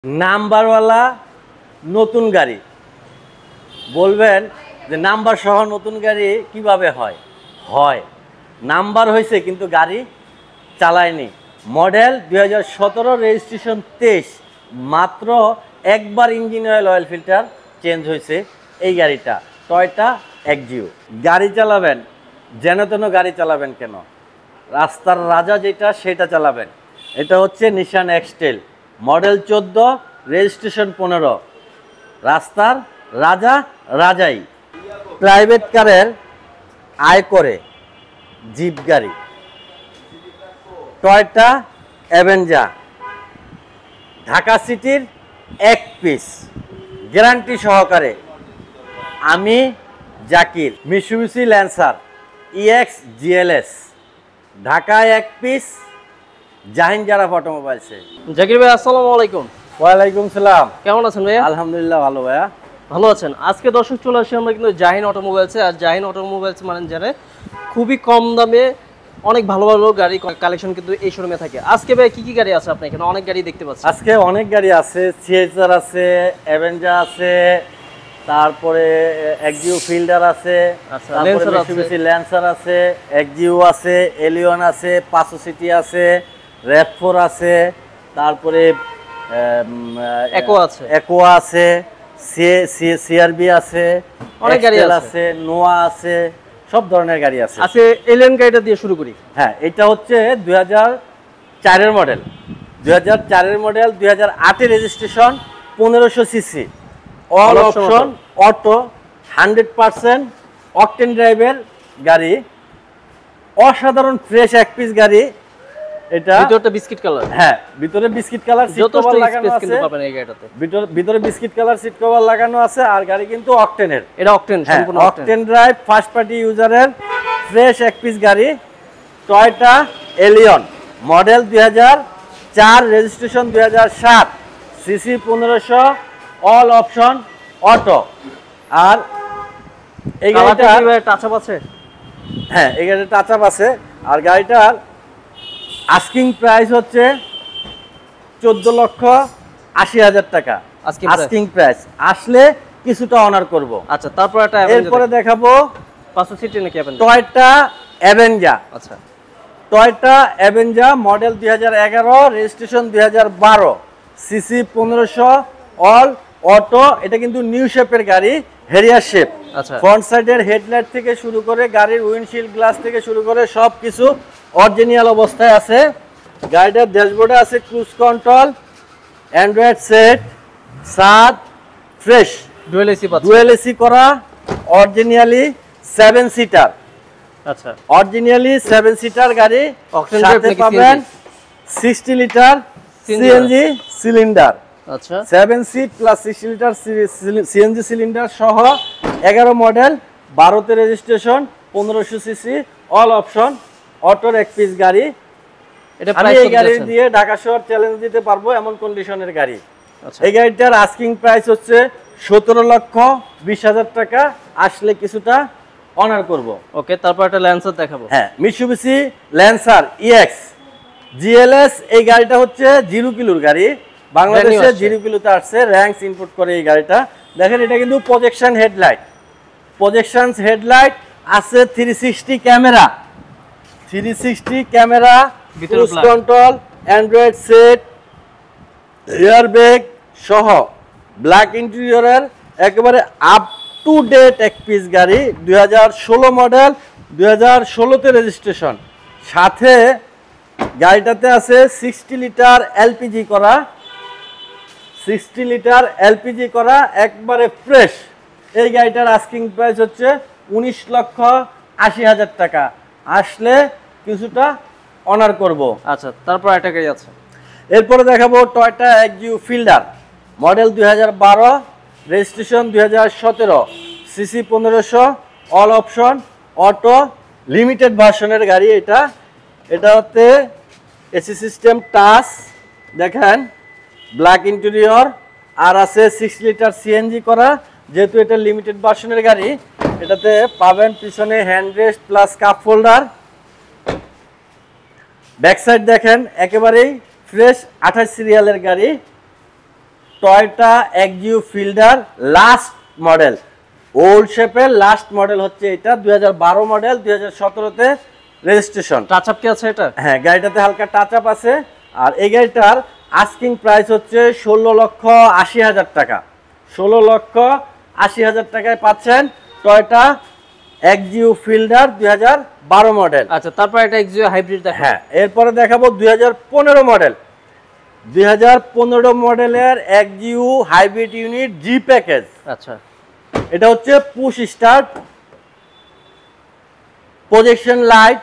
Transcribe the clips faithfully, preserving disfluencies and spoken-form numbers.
নাম্বারওয়ালা নতুন গাড়ি বলবেন যে নাম্বার সহ নতুন গাড়ি কিভাবে হয় হয় নাম্বার হয়েছে কিন্তু গাড়ি চালায়নি। মডেল দুই হাজার সতেরো, রেজিস্ট্রেশন তেইশ, মাত্র একবার engine oil oil filter change হয়েছে এই গাড়িটা টয়োটা এক্সিও। গাড়ি চালাবেন যেন তেন গাড়ি চালাবেন কেন, রাস্তার রাজা যেটা সেটা চালাবেন। এটা হচ্ছে নিশান এক্সটেল, মডেল চোদ্দো, রেজিস্ট্রেশন পনেরো, রাস্তার রাজা রাজাই। প্রাইভেট কারের আয় করে জিপ গাড়ি টয়োটা অ্যাভেঞ্জার, ঢাকা সিটির এক পিস গ্যারান্টি সহকারে। আমি Zakir, Mitsubishi Lancer EX GLS, ঢাকায় এক পিস, জাহিন জারাফ অটোমোবাইলসে। জাকির ভাই আসসালামু আলাইকুম। ওয়ালাইকুম সালাম, কেমন আছেন ভাইয়া? আলহামদুলিল্লাহ ভালো ভাইয়া। ভালো আছেন? আজকে দর্শক চলে আসি আমরা কিন্তু জাহিন অটোমোবাইলসে। আর জাহিন অটোমোবাইলস মানে জানে খুবই কম দামে অনেক ভালো ভালো গাড়ি কালেকশন কিন্তু এই শোরুমে থাকে। আজকে ভাই কি কি গাড়ি আছে আপনার এখানে? অনেক গাড়ি দেখতে পাচ্ছি আজকে, অনেক গাড়ি আছে। সিএচআর আছে, অ্যাভেঞ্জার আছে, তারপরে এক্সিও ফিল্ডার আছে, তারপরে মিৎসুবিশি ল্যান্সার আছে, এক্সিও আছে, এলিয়ন আছে, পাঁচশো সিটি আছে, র্যাপফোর আছে, তারপরে একো আছে, একো আছে, সিআরবি আছে, অনেক গাড়ি আছে, নোয়া আছে, সব ধরনের গাড়ি আছে। আজকে এলিয়ন গাড়িটা দিয়ে শুরু করি। হ্যাঁ, এটা হচ্ছে দুই হাজার চারের মডেল, দুই হাজার চারের মডেল, দুই হাজার আটের রেজিস্ট্রেশন, পনেরোশো CC, all option auto, hundred percent octane ড্রাইভের গাড়ি, অসাধারণ ফ্রেশ এক পিস গাড়ি। এটা ভিতরটা বিস্কিট কালার, হ্যাঁ ভিতরে বিস্কিট কালার সিট কভার লাগানো আছে, কিন্তু পাবেন এই গাড়িটাতে ভিতরে ভিতরে বিস্কিট কালার সিট কভার লাগানো আছে। আর গাড়ি কিন্তু অকটেনের, এটা অকটেন, সম্পূর্ণ অকটেন ড্রাইভ, ফার্স্ট পার্টি ইউজারের ফ্রেশ এক পিস গাড়ি। টয়োটা এলিয়ন, মডেল দুই হাজার চার, রেজিস্ট্রেশন দুই হাজার সাত, সিসি পনেরোশো, অল অপশন অটো। আর এই গাড়িটা টাচ আপ আছে, হ্যাঁ এই গাড়িটা টাচ আপ আছে। আর গাড়িটার আস্কিং প্রাইস হচ্ছে চোদ্দ লক্ষ আশি হাজার টাকা আস্কিং প্রাইস। আসলে কিছুটা অনার করব। আচ্ছা, তারপর একটা এরপরে দেখাবো পাঁচশো সিটি নাকি টয়োটা অ্যাভেঞ্জার। আচ্ছা, টয়োটা অ্যাভেঞ্জার, মডেল দুই হাজার এগারো, রেজিস্ট্রেশন দুই হাজার বারো, সিসি পনেরোশো, অল অটো। এটা কিন্তু নিউ শেপের গাড়ি, হেরিয়ার শেপ। আচ্ছা, ফ্রন্ট সাইডের হেডলাইট থেকে শুরু করে গাড়ির উইন্ডশিল্ড গ্লাস থেকে শুরু করে সব কিছু অরিজিনাল অবস্থায় আছে। গাড়িটার ড্যাশবোর্ডে আছে ক্রুজ কন্ট্রোল, অ্যান্ড্রয়েড সেট, সাত ফ্রেশ, ডুয়েল এসি পাচ্ছেন, ডুয়েল এসি করা, অরিজিনালি সেভেন সিটার। আচ্ছা, অরিজিনালি সেভেন সিটার গাড়ি। সাথে পাবেন সিক্সটি লিটার সিএনজি সিলিন্ডার। আচ্ছা, seven seat plus sixty litre CNG cylinder সহ এগারো মডেল, বারোতে রেজিস্ট্রেশন, পনেরোশো সিসি, অল অপশন অটোর এক পিস গাড়ি। এটা আমি এই গাড়ি দিয়ে ঢাকা শহর চ্যালেঞ্জ দিতে পারবো এমন কন্ডিশনের গাড়ি। এই গাড়িটার আস্কিং প্রাইস হচ্ছে সতেরো লক্ষ বিশ হাজার টাকা। আসলে কিছুটা অনার করব। ওকে, তারপর একটা ল্যান্সার দেখাবো। হ্যাঁ, মিৎসুবিশি ল্যান্সার ইএক্স জিএলএস। এই গাড়িটা হচ্ছে জিরো কিলোর গাড়ি, বাংলাদেশে জিরো কিলোতে আসছে, র্যাঙ্কস ইনপুট করে এই গাড়িটা। দেখেন, এটা কিন্তু প্রজেকশন হেডলাইট, প্রজেকশন হেডলাইট আছে, three sixty camera, three sixty camera, cruise control, Android set, air bag সহ ব্ল্যাক ইন্টেরিয়রের একেবারে আপ টু ডেট এক পিস গাড়ি। দুই হাজার ষোলো মডেল, দুই হাজার ষোলোতে রেজিস্ট্রেশন। সাথে গাড়িটাতে আছে সিক্সটি লিটার এলপিজি করা, সিক্সটি লিটার এলপিজি করা, একবারে ফ্রেশ। এই গাড়িটার আস্কিং প্রাইস হচ্ছে উনিশ লক্ষ আশি হাজার টাকা। আসলে কিছুটা অনার করব। আচ্ছা, তারপর একটা গাড়ি আছে। এরপরে দেখাবো টয়োটা এক্সিও ফিল্ডার, মডেল দুই হাজার বারো, রেজিস্ট্রেশন দুই হাজার সতেরো, সিসি পনেরোশো, অল অপশন অটো, লিমিটেড ভার্সনের গাড়ি এটা। এটাতে এসি সিস্টেম টাচ, দেখেন ব্ল্যাক ইন্টেরিয়র, আর আছে সিক্স লিটার সিএনজি করা। যেহেতু এটা লিমিটেড ভার্সনের গাড়ি, এটাতে পাবেন পিছনে handrest plus cup holder. Back side দেখেন একেবারেই ফ্রেশ, আঠাশ সিরিয়ালের গাড়ি। Toyota Axio Fielder last model, old শেপের লাস্ট মডেল হচ্ছে এটা, দুই হাজার বারো মডেল, দুই হাজার সতেরো তে রেজিস্ট্রেশন। টাচ আপ কি আছে এটা? হ্যাঁ, গাড়িটাতে হালকা টাচ আপ আছে। আর এই গাড়িটার আস্কিং প্রাইস হচ্ছে ষোলো লক্ষ আশি হাজার টাকা। ষোলো লক্ষ আশি হাজার টাকায় পাচ্ছেন টয়োটা এক্সিও ফিল্ডার দুই হাজার বারো মডেল। আচ্ছা, তারপর এটা এক্সিও হাইব্রিড দেখাবো। হ্যাঁ, এরপরে দেখাবো দুই হাজার পনেরো মডেল, দুই হাজার পনেরো মডেলের Axio hybrid unit G package. আচ্ছা, এটা হচ্ছে পুশ স্টার্ট, প্রজেকশন লাইট,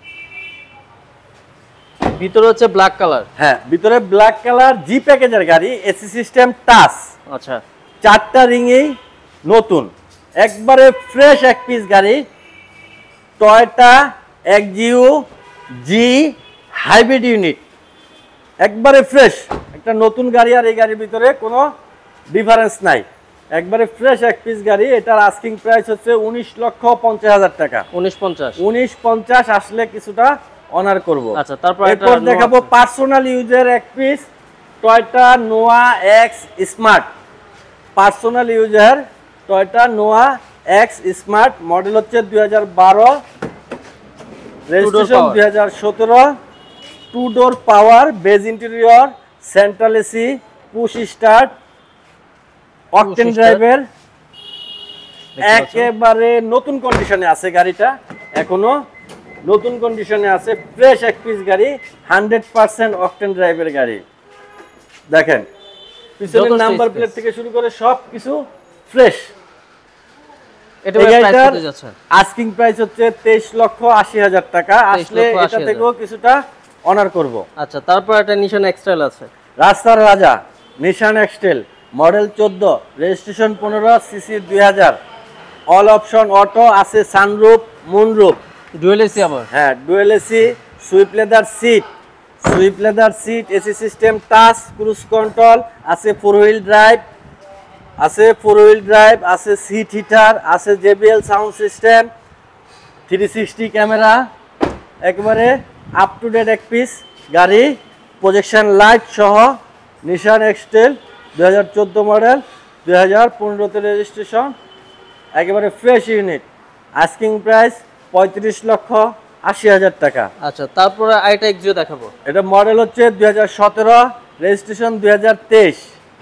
ভিতরে হচ্ছে ব্ল্যাক কালার। হ্যাঁ, ভিতরে ব্ল্যাক কালার, জি প্যাকেজের গাড়ি, এসি সিস্টেম টাচ। আচ্ছা, চারটা রিংই নতুন, একবারে ফ্রেশ এক পিস গাড়ি, Toyota Axio G hybrid unit, একবারে ফ্রেশ একটা নতুন গাড়ি। আর এই গাড়ির ভিতরে কোনো ডিফারেন্স নাই, একবারে ফ্রেশ এক পিস গাড়ি। এটার আস্কিং প্রাইস হচ্ছে উনিশ লক্ষ পঞ্চাশ হাজার টাকা। উনিশ পঞ্চাশ উনিশ পঞ্চাশ আসলে কিছুটা অনার করব। আচ্ছা, তারপর এরপর দেখাবো পার্সোনাল ইউজের এক piece Toyota Noah X smart, personal user Toyota Noah X smart, model হচ্ছে দুই হাজার বারো, রেজিস্ট্রেশন দুই হাজার সতেরো, two door power, base interior, central AC, push start, octane ড্রাইভের, একেবারে নতুন কন্ডিশনে আছে গাড়িটা, এখনো নতুন কন্ডিশনে আছে, ফ্রেশ এক পিস গাড়ি, হান্ড্রেড পার্সেন্ট অকটেন ড্রাইভের গাড়ি। দেখেন পিছনের নাম্বার প্লেট থেকে শুরু করে সব কিছু ফ্রেশ। এটা প্রাইস কত যাচ্ছে? আস্কিং প্রাইস হচ্ছে তেইশ লক্ষ আশি হাজার টাকা, আসলে এটা থেকেও কিছুটা অনার করব। আচ্ছা, তারপর একটা নিশান এক্সটেল আছে, রাস্তার রাজা নিশান এক্সটেল, মডেল চোদ্দ, রেজিস্ট্রেশন পনেরো, সিসি দুই হাজার, অল অপশন অটো আছে, সানরুফ, মুনরুফ, ডুয়েল এসি আবার। হ্যাঁ, dual AC, sweep leather seat, sweep leather seat, AC system touch, cruise control আছে, ফোর হুইল ড্রাইভ আছে, ফোর হুইল ড্রাইভ আছে, সিট হিটার আছে, JBL sound system, three sixty camera, একেবারে up to date এক piece গাড়ি, projection light সহ Nissan এক্সটেল দুই হাজার চোদ্দো মডেল, দুই হাজার পনেরোতে রেজিস্ট্রেশন, একেবারে ফ্রেশ ইউনিট। আস্কিং প্রাইস পঁয়ত্রিশ লক্ষ আশি হাজার টাকা। আচ্ছা, তারপরে আইটা এক্সিও দেখাবো। এটা মডেল হচ্ছে দুই হাজার সতেরো, রেজিস্ট্রেশন দুই হাজার তেইশ।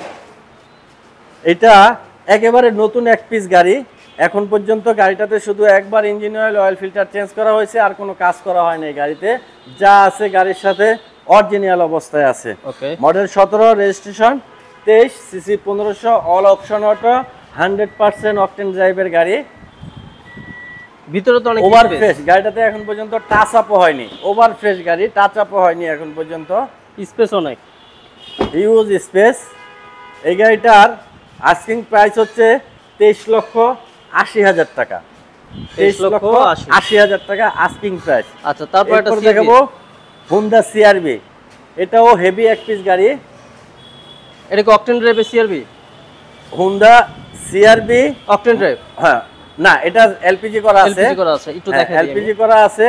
এটা একেবারে নতুন এক পিস গাড়ি, এখন পর্যন্ত গাড়িটাতে শুধু একবার engine oil, oil filter change করা হয়েছে, আর কোনো কাজ করা হয়নি। এই গাড়িতে যা আছে গাড়ির সাথে অরিজিনাল অবস্থায় আছে। ওকে, মডেল সতেরো, রেজিস্ট্রেশন তেইশ, সিসি পনেরোশো, all option auto, hundred percent octane ড্রাইভের গাড়ি, ভিতরে তো অনেক ওভার ফ্রেশ। গাড়িটাতে এখন পর্যন্ত টাচ আপও হয়নি, ওভার ফ্রেশ গাড়ি, টাচ আপও হয়নি এখন পর্যন্ত, স্পেস অনেক, ইউজ স্পেস। এই গাড়িটার আস্কিং প্রাইস হচ্ছে তেইশ লক্ষ আশি হাজার টাকা, তেইশ লক্ষ আশি হাজার টাকা আস্কিং প্রাইস। আচ্ছা, তারপর একটা দেখাবো হুন্ডা সিআরভি, এটাও হেভি এক পিস গাড়ি। এটা কি octane drive CRV? Honda CRV octane drive? হ্যাঁ, না, এটা এলপিজি করা আছে, এলপিজি করা আছে, একটু দেখেন, এলপিজি করা আছে।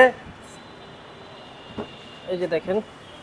এই যে দেখেন,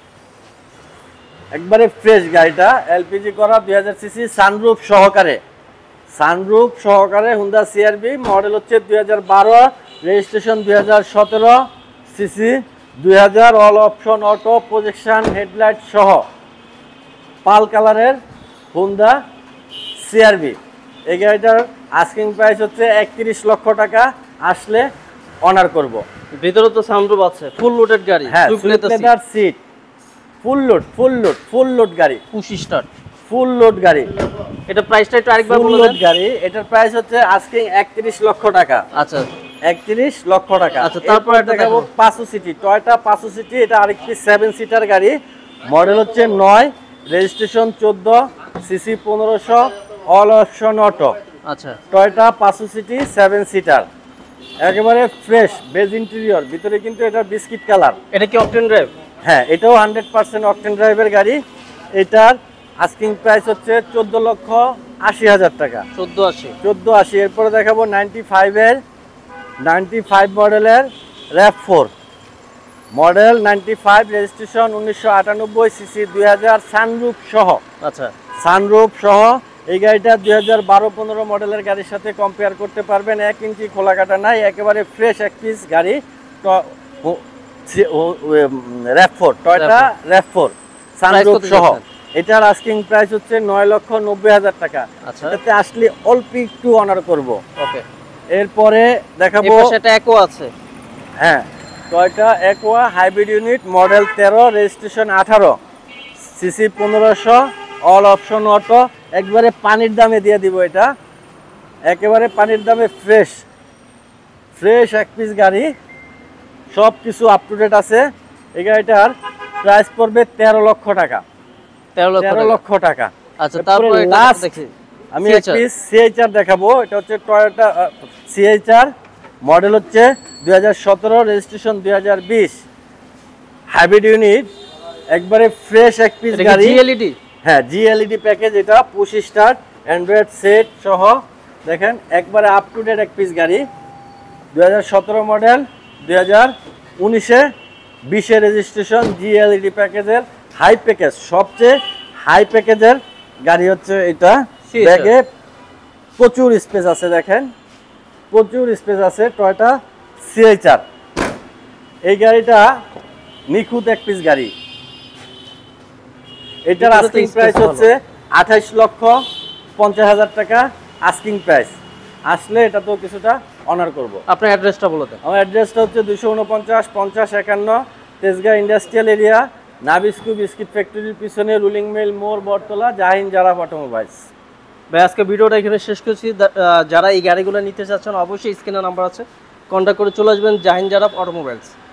একবারে ফ্রেশ গাড়িটা, এলপিজি করা, দুই হাজার সিসি, সানরুফ সহকারে, সানরুফ সহকারে হুন্ডা সিআরভি, মডেল হচ্ছে দুই হাজার বারো, রেজিস্ট্রেশন দুই হাজার সতেরো, সিসি দুই হাজার, all option auto, projection headlight সহ, পাল কালারের হুন্ডা সিআরভি। এই গাড়িটার আস্কিং প্রাইস হচ্ছে একত্রিশ লক্ষ টাকা, আসলে অনার করব। ভিতরে তো সানরুফ আছে, ফুল লোডেড গাড়ি, হ্যাঁ, leather seat, full load, full load, full load গাড়ি, পুশ স্টার্ট, ফুল লোড গাড়ি। এটা প্রাইসটা একটু আরেকবার বলে দেন। গাড়ি, এটার প্রাইস হচ্ছে আজকে একত্রিশ লক্ষ টাকা। আচ্ছা, একত্রিশ লক্ষ টাকা। আচ্ছা, তারপর দেখাবো পাঁচশো সিটি, টয়োটা পাঁচশো সিটি, এটা আরেকটি সেভেন সিটার গাড়ি, মডেল হচ্ছে নয়, রেজিস্ট্রেশন চোদ্দ, সিসি পনেরোশো, অল অপশন অটো। আচ্ছা, টয়োটা পাঁচশো সিটি, সেভেন সিটার, একেবারে ফ্রেশ, বেজ ইন্টেরিয়র, ভিতরে কিন্তু এটা বিস্কিট কালার। এটা কি অকটেন ড্রাইভ? হ্যাঁ, এটাও হান্ড্রেড পার্সেন্ট অকটেন ড্রাইভের গাড়ি। এটার আস্কিং প্রাইস হচ্ছে চোদ্দ লক্ষ আশি হাজার টাকা, চোদ্দ আশি, চোদ্দ আশি। এরপরে দেখাবো নাইনটি ফাইভের, নাইনটি ফাইভ মডেলের RAV four, model ninety five, registration উনিশশো আটানব্বই, সিসি দুই হাজার, সানরুফ সহ। আচ্ছা, সানরুফ সহ এই গাড়িটা দুই হাজার বারো পনেরো মডেলের গাড়ির সাথে কম্পেয়ার করতে পারবেন। এক ইঞ্চি খোলা কাটা নাই, একেবারে ফ্রেশ এক পিস গাড়ি। RAV four, Toyota RAV four sunroof সহ। এটার আস্কিং প্রাইস হচ্ছে নয় লক্ষ নব্বই হাজার টাকা। এটাতে আসলে অল্প একটু অনার করব। ওকে, এরপরে দেখাবো সেটা একো আছে। হ্যাঁ, Toyota Aqua hybrid unit, model তেরো, রেজিস্ট্রেশন আঠারো, সিসি পনেরোশো, অল অপশন অটো। একবারে পানির দামে দিয়ে দিব এটা, একেবারে পানির দামে। ফ্রেশ ফ্রেশ এক পিস গাড়ি, সব কিছু আপ টু ডেট আছে। এই গাড়িটার প্রাইস পড়বে তেরো লক্ষ টাকা। তেরো লক্ষ টাকা। আচ্ছা, তারপরে লাস্ট আমি এক পিস সিএইচআর দেখাবো। এটা হচ্ছে টয়োটা সিএইচআর, মডেল হচ্ছে দুই হাজার সতেরো, রেজিস্ট্রেশন দুই হাজার বিশ, হাইব্রিড ইউনিট, একবারে ফ্রেশ এক পিস গাড়ি। জিএলইডি, হ্যাঁ জিএলইডি প্যাকেজ। এটা পুশ স্টার্ট, অ্যান্ড্রয়েড সেট সহ। দেখেন একবারে আপ টু ডেট এক পিস গাড়ি। দুই হাজার সতেরো মডেল, দুই হাজার উনিশে বিশে রেজিস্ট্রেশন, জিএলইডি প্যাকেজের হাই প্যাকেজ, সবচেয়ে হাই প্যাকেজের গাড়ি হচ্ছে এটা। ব্যাগে প্রচুর স্পেস আছে, দেখেন প্রচুর স্পেস আছে। টয়োটা সিএইচআর, এই গাড়িটা নিখুঁত এক পিস গাড়ি। এটার আস্কিং প্রাইস হচ্ছে আঠাইশ লক্ষ পঞ্চাশ হাজার টাকা আস্কিং প্রাইস। আসলে এটা তো কিছুটা অনার করব। আপনার অ্যাড্রেসটা বলে দেন। আমার অ্যাড্রেসটা হচ্ছে দুশো উনপঞ্চাশ পঞ্চাশ একান্ন Tejgaon industrial area, Nabisco biscuit ফ্যাক্টরির পিছনে, রুলিং মিল মোড়, বটতলা, জাহিন জারাফ অটোমোবাইলস। ভাই আজকে ভিডিওটা এখানে শেষ করছি। যারা এই গাড়িগুলো নিতে চাচ্ছেন অবশ্যই স্ক্রিনে নাম্বার আছে, কন্ট্যাক্ট করে চলে আসবেন জাহিন জারাফ অটোমোবাইলস।